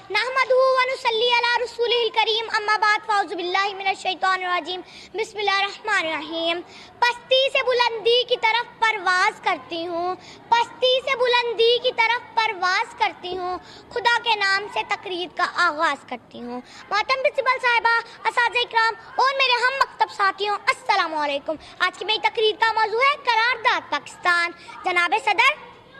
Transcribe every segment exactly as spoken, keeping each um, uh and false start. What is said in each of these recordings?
नहमदुहु व नुसल्ली अला रसूलिहिल करीम अम्मा बाद फ़अऊज़ु बिल्लाहि मिनश शैतानिर रजीम बिस्मिल्लाहिर रहमानिर रहीम। पस्ती से बुलंदी की तरफ परवाज़ करती हूँ, पस्ती से बुलंदी की तरफ परवाज़ करती हूँ, खुदा के नाम से तकरीर का आगाज़ करती हूँ। मोहतरम प्रिंसिपल साहिबा, असातिज़ा इकराम और मेरे हम मकतब साथियों, अस्सलामु अलैकुम। आज की मेरी तकरीर का मौजू है करारदाद पाकिस्तान। जनाब सदर,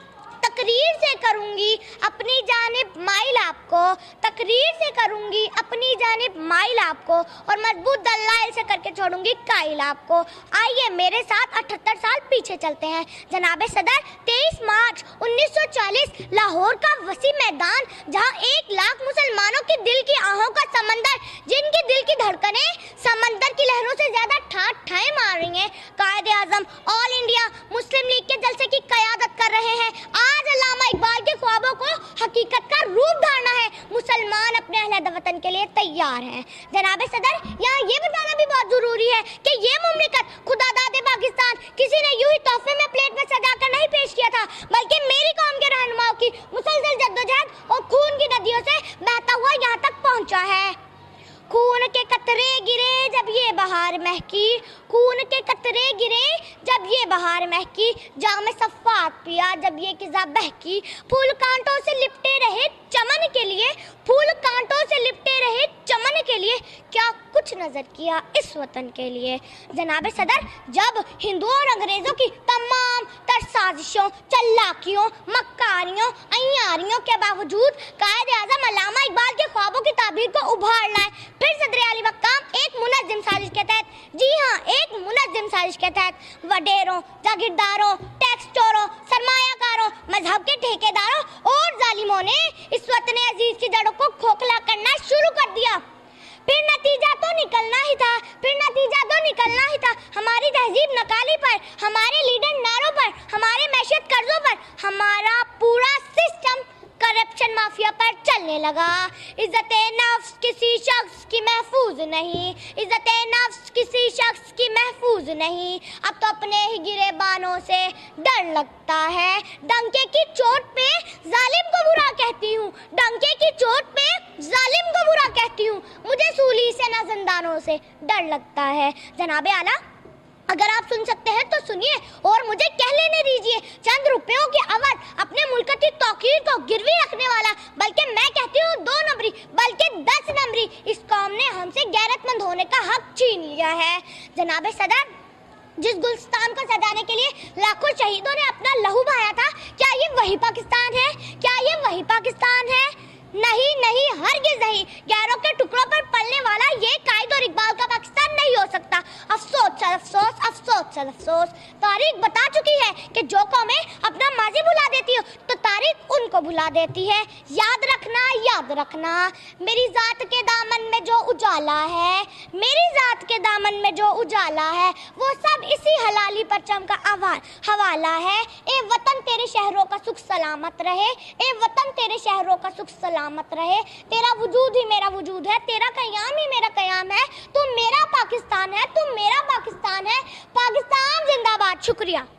तकरीर से करूंगी अपनी जानिब माइल आपको, तकरीर से करूंगी अपनी जानिब माइल आपको और मजबूत दलाइल से करके छोड़ूंगी काइल आपको। आइए मेरे साथ अठहत्तर साल पीछे चलते हैं। जनाब सदर, तेईस मार्च उन्नीस सौ चालीस लाहौर का वसी मैदान, जहां एक लाख मुसलमानों के दिल की आहों का समंदर, जिनकी दिल की धड़कनें समंदर की लहरों से ज्यादा ठाठ ठाए मार रही हैं, कायदे आजम ऑल इंडिया मुस्लिम लीग के जलसे की कयादत कर रहे हैं। आज अल्लामा इकबाल के ख्वाबों को हकीकत का रूप धारना है, मुसलमान अपने अहले वतन के लिए तैयार हैं। जनाब सदर, यहाँ ये बताना भी बहुत जरूरी है कि ये मुमलिकत खुदा दादे पाकिस्तान किसी ने यूं ही तोहफे में प्लेट में सजा कर नहीं पेश किया था, बल्कि मेरी कौम के रहनुमाओं की मुसलसल जद्दोजहद और खून की नदियों से बहता हुआ यहाँ तक पहुँचा है। खून के कतरे गिरे जब ये बहार महकी, खून के कतरे गिरे जब ये बहार महकी, जाम सफ़ात पिया जब ये किज़ा बहकी, फूल कांटों से लिपटे रहे चमन के लिए, फूल कांटों से लिपटे रहे चमन के लिए, क्या कुछ नजर किया इस वतन के लिए। जनाब सदर, जब हिंदुओं और अंग्रेजों की तमाम तर साजिशों, चल्लाकियों, मक्कारियों, अय्यारियों के बावजूद कायदे आज़म अल्लामा इकबाल के ख्वाबों की ताबीर को उभार लाए, फिर सदर आली मकाम एक मुनज़्ज़िम साजिश के तहत, जी हाँ एक मुनज़्ज़िम साजिश के तहत वडेरों, जागीरदारों, टैक्स चोरों, सरमायाकारों, मजहब के ठेकेदारों और जालिमों ने इस वतन अजीज की जड़ों को खोखला करना शुरू कर दिया। फिर नतीजा तो निकलना ही था, फिर नतीजा तो निकलना ही था। हमारी तहजीब नकाली पर, हमारे लीडर नारों पर, हमारे मैशत कर्जों पर, हमारा पूरा सिस्टम करप्शन माफिया पर चलने लगा। इज्जत नफ्स किसी शख्स की महफूज नहीं, इज्जत नफ्स किसी शख्स की महफूज नहीं, अब तो अपने ही गिरे बानों से डर लगता है। डंके की चोट पे जालिम को बुरा कहती हूँ, डंके की चोट पे जालिम को बुरा कहती हूँ, मुझे सूली से न जिंदानों से डर लगता है। जनाबे आला, अगर आप सुन सकते हैं तो सुनिए और मुझे कह लेने दीजिए। चंद रुपयों की अवध अपने मुल्क की तौकीर को गिरवी रखने वाला, बल्कि मैं कहती हूँ दो नंबरी बल्कि दस नंबरी, इस कौम ने हमसे गैरतमंद होने का हक छीन लिया है। जनाब सदर, जिस गुलस्तान को सजाने के लिए लाखों शहीदों ने अपना लहू बहाया था, क्या ये वही पाकिस्तान है? क्या ये वही पाकिस्तान है? नहीं नहीं, हरगिज़ नहीं। गैरों के टुकड़ों पर पलने वाला ये कायद और इकबाल का पाकिस्तान नहीं हो सकता। अफसोस अफसोस अफसोस अफसोस, तारीख बता चुकी है कि जो कौमें अपना माजी भुला देती हो तो तारीख उनको भुला देती है। याद रखना, याद रखना, मेरी जात के दामन में जो उजाला है, मेरी जात के दामन में जो उजाला है, वो सब इसी हलाली परचम का हवाला है। ए वतन तेरे शहरों का सुख सलामत रहे, ए वतन तेरे शहरों का सुख सलामत रहे। तेरा वजूद ही मेरा वजूद है, तेरा कयाम ही मेरा कयाम है, तुम मेरा पाकिस्तान है, तुम मेरा पाकिस्तान है। पाकिस्तान जिंदाबाद। शुक्रिया।